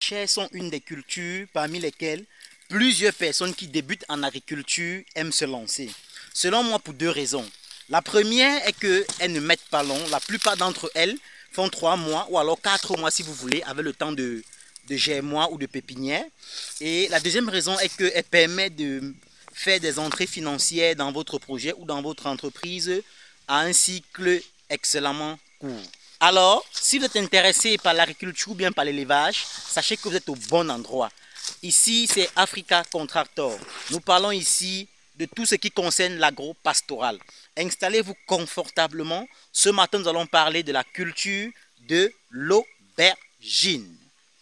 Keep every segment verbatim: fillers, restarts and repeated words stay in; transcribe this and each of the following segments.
Chais sont une des cultures parmi lesquelles plusieurs personnes qui débutent en agriculture aiment se lancer. Selon moi, pour deux raisons. La première est qu'elles ne mettent pas long. La plupart d'entre elles font trois mois ou alors quatre mois si vous voulez, avec le temps de, de germois ou de pépinière. Et la deuxième raison est qu'elle permet de faire des entrées financières dans votre projet ou dans votre entreprise à un cycle excellemment court. Alors, si vous êtes intéressé par l'agriculture ou bien par l'élevage, sachez que vous êtes au bon endroit. Ici, c'est Africa Contractor. Nous parlons ici de tout ce qui concerne l'agro-pastoral. Installez-vous confortablement. Ce matin, nous allons parler de la culture de l'aubergine.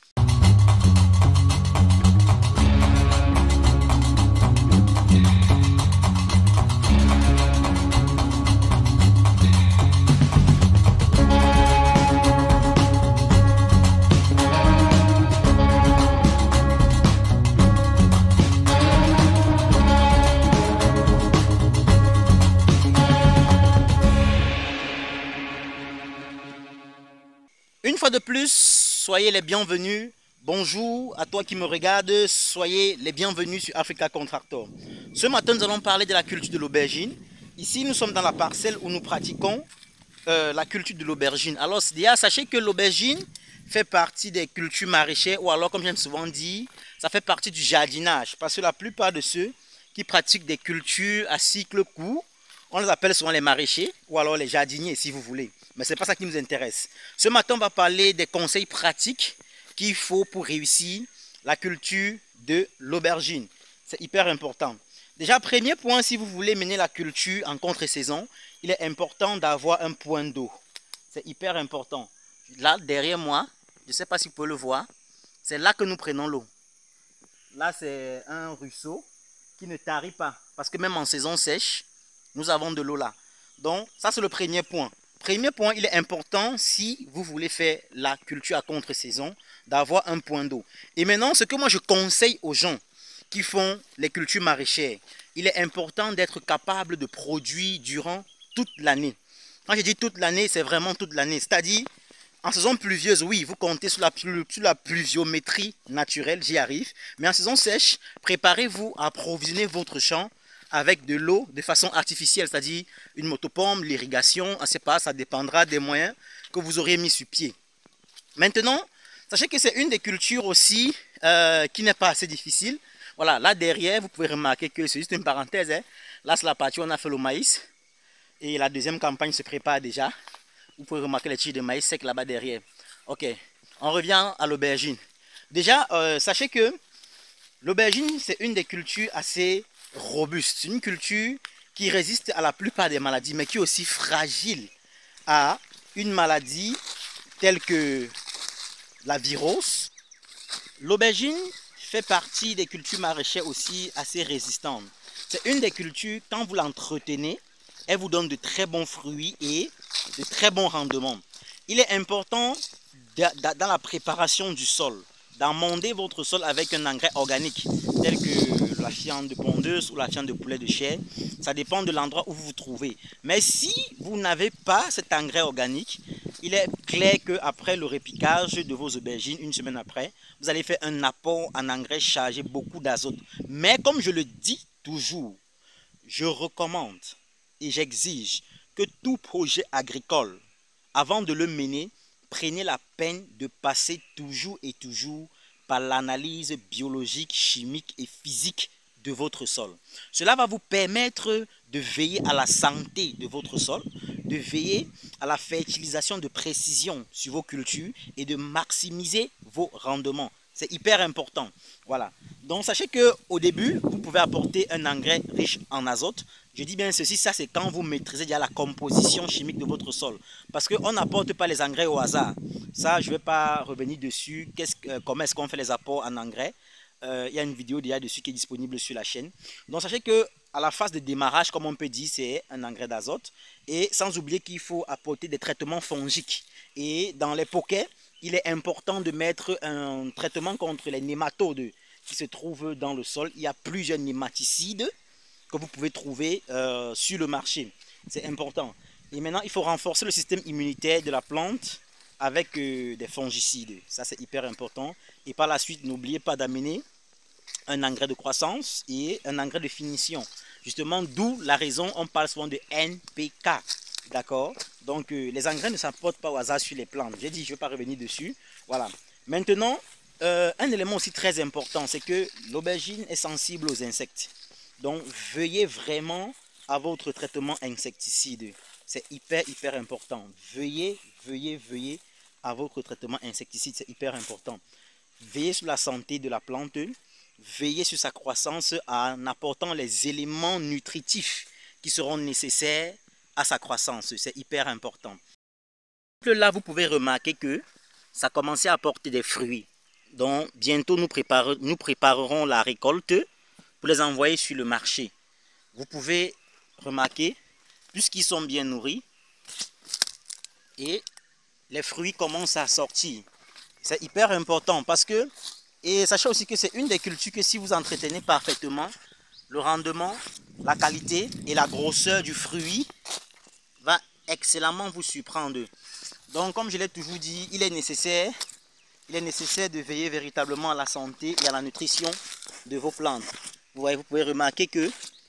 Une fois de plus, soyez les bienvenus. Bonjour à toi qui me regarde, soyez les bienvenus sur Africa Contractor. Ce matin, nous allons parler de la culture de l'aubergine. Ici, nous sommes dans la parcelle où nous pratiquons euh, la culture de l'aubergine. Alors, déjà, sachez que l'aubergine fait partie des cultures maraîchères ou alors, comme j'aime souvent dire, ça fait partie du jardinage. Parce que la plupart de ceux qui pratiquent des cultures à cycle court, on les appelle souvent les maraîchers ou alors les jardiniers si vous voulez. Mais ce n'est pas ça qui nous intéresse. Ce matin, on va parler des conseils pratiques qu'il faut pour réussir la culture de l'aubergine. C'est hyper important. Déjà, premier point, si vous voulez mener la culture en contre-saison, il est important d'avoir un point d'eau. C'est hyper important. Là, derrière moi, je ne sais pas si vous pouvez le voir, c'est là que nous prenons l'eau. Là, c'est un ruisseau qui ne tarit pas. Parce que même en saison sèche, nous avons de l'eau là. Donc, ça, c'est le premier point. Premier point, il est important, si vous voulez faire la culture à contre-saison, d'avoir un point d'eau. Et maintenant, ce que moi je conseille aux gens qui font les cultures maraîchères, il est important d'être capable de produire durant toute l'année. Quand je dis toute l'année, c'est vraiment toute l'année. C'est-à-dire, en saison pluvieuse, oui, vous comptez sur la, sur la pluviométrie naturelle, j'y arrive. Mais en saison sèche, préparez-vous à approvisionner votre champ avec de l'eau de façon artificielle, c'est-à-dire une motopompe, l'irrigation, on ne sait pas, ça dépendra des moyens que vous aurez mis sur pied. Maintenant, sachez que c'est une des cultures aussi euh, qui n'est pas assez difficile. Voilà, là derrière, vous pouvez remarquer que c'est juste une parenthèse. Hein. Là, c'est la partie où on a fait le maïs. Et la deuxième campagne se prépare déjà. Vous pouvez remarquer les tiges de maïs secs là-bas derrière. Ok, on revient à l'aubergine. Déjà, euh, sachez que l'aubergine, c'est une des cultures assez robuste. C'est une culture qui résiste à la plupart des maladies, mais qui est aussi fragile à une maladie telle que la virose. L'aubergine fait partie des cultures maraîchères aussi assez résistantes. C'est une des cultures, quand vous l'entretenez, elle vous donne de très bons fruits et de très bons rendements. Il est important dans la préparation du sol, d'amender votre sol avec un engrais organique, tel que la fiente de pondeuse ou la fiente de poulet de chair. Ça dépend de l'endroit où vous vous trouvez. Mais si vous n'avez pas cet engrais organique, il est clair qu'après le répiquage de vos aubergines, une semaine après, vous allez faire un apport en engrais chargé beaucoup d'azote. Mais comme je le dis toujours, je recommande et j'exige que tout projet agricole, avant de le mener, prenez la peine de passer toujours et toujours par l'analyse biologique, chimique et physique de votre sol. Cela va vous permettre de veiller à la santé de votre sol, de veiller à la fertilisation de précision sur vos cultures et de maximiser vos rendements. C'est hyper important. Voilà. Donc sachez qu'au début, vous pouvez apporter un engrais riche en azote. Je dis bien ceci, ça c'est quand vous maîtrisez déjà la composition chimique de votre sol. Parce qu'on n'apporte pas les engrais au hasard. Ça, je ne vais pas revenir dessus. Qu'est-ce, euh, comment est-ce qu'on fait les apports en engrais? euh, Il y a une vidéo déjà dessus qui est disponible sur la chaîne. Donc sachez qu'à la phase de démarrage, comme on peut dire, c'est un engrais d'azote. Et sans oublier qu'il faut apporter des traitements fongiques. Et dans les poquets, il est important de mettre un traitement contre les nématodes qui se trouvent dans le sol. Il y a plusieurs nématicides que vous pouvez trouver euh, sur le marché. C'est important. Et maintenant, il faut renforcer le système immunitaire de la plante avec euh, des fongicides. Ça, c'est hyper important. Et par la suite, n'oubliez pas d'amener un engrais de croissance et un engrais de finition. Justement, d'où la raison, on parle souvent de N P K. D'accord? Donc, euh, les engrais ne s'apportent pas au hasard sur les plantes. J'ai dit, je ne vais pas revenir dessus. Voilà. Maintenant, euh, un élément aussi très important, c'est que l'aubergine est sensible aux insectes. Donc, veuillez vraiment à votre traitement insecticide. C'est hyper, hyper important. Veuillez, veuillez, veuillez à votre traitement insecticide. C'est hyper important. Veillez sur la santé de la plante. Veillez sur sa croissance en apportant les éléments nutritifs qui seront nécessaires à sa croissance. C'est hyper important. Là, vous pouvez remarquer que ça commençait à porter des fruits. Donc, bientôt, nous, prépare, nous préparerons la récolte pour les envoyer sur le marché. Vous pouvez remarquer, puisqu'ils sont bien nourris, et les fruits commencent à sortir. C'est hyper important parce que, et sachez aussi que c'est une des cultures que si vous entretenez parfaitement, le rendement, la qualité et la grosseur du fruit va excellemment vous surprendre. Donc, comme je l'ai toujours dit, il est nécessaire, il est nécessaire de veiller véritablement à la santé et à la nutrition de vos plantes. Vous voyez, vous pouvez remarquer que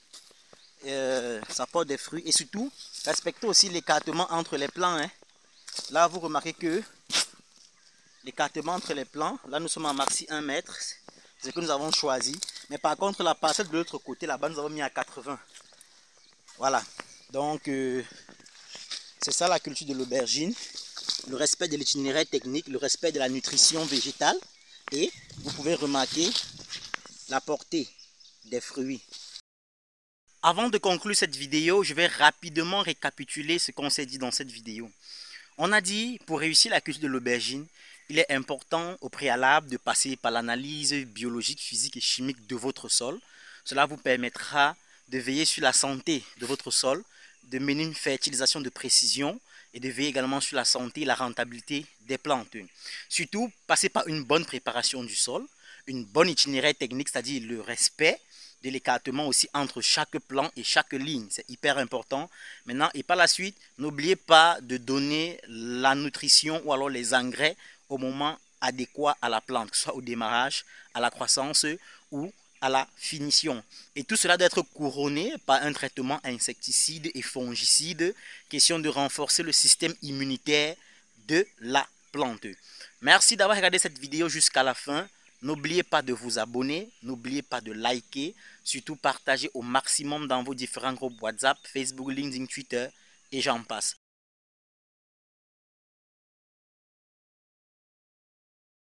euh, ça porte des fruits et surtout, respectez aussi l'écartement entre les plants. Hein. Là, vous remarquez que l'écartement entre les plants, là nous sommes à maxi un mètre, c'est ce que nous avons choisi. Mais par contre, la parcelle de l'autre côté, là-bas, nous avons mis à quatre-vingts. Voilà. Donc, euh, c'est ça la culture de l'aubergine. Le respect de l'itinéraire technique, le respect de la nutrition végétale. Et vous pouvez remarquer la portée des fruits. Avant de conclure cette vidéo, je vais rapidement récapituler ce qu'on s'est dit dans cette vidéo. On a dit, pour réussir la culture de l'aubergine, il est important au préalable de passer par l'analyse biologique, physique et chimique de votre sol. Cela vous permettra de veiller sur la santé de votre sol, de mener une fertilisation de précision et de veiller également sur la santé et la rentabilité des plantes. Surtout, passez par une bonne préparation du sol, une bonne itinéraire technique, c'est-à-dire le respect de l'écartement aussi entre chaque plan et chaque ligne. C'est hyper important. Maintenant, et par la suite, n'oubliez pas de donner la nutrition ou alors les engrais au moment adéquat à la plante, que ce soit au démarrage, à la croissance ou à la finition. Et tout cela doit être couronné par un traitement insecticide et fongicide, question de renforcer le système immunitaire de la plante. Merci d'avoir regardé cette vidéo jusqu'à la fin. N'oubliez pas de vous abonner, n'oubliez pas de liker, surtout partagez au maximum dans vos différents groupes WhatsApp, Facebook, LinkedIn, Twitter et j'en passe.